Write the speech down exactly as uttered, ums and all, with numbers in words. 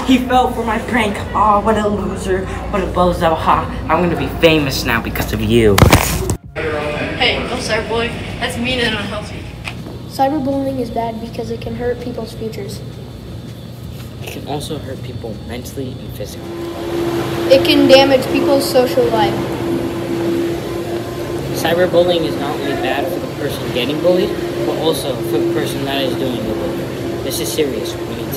He fell for my prank. Oh, what a loser. What a bozo. Ha. I'm gonna be famous now because of you. Hey, no cyberboy. That's mean and unhealthy. Cyberbullying is bad because it can hurt people's futures. It can also hurt people mentally and physically. It can damage people's social life. Cyberbullying is not only bad for the person getting bullied, but also for the person that is doing the bullying. This is serious. We need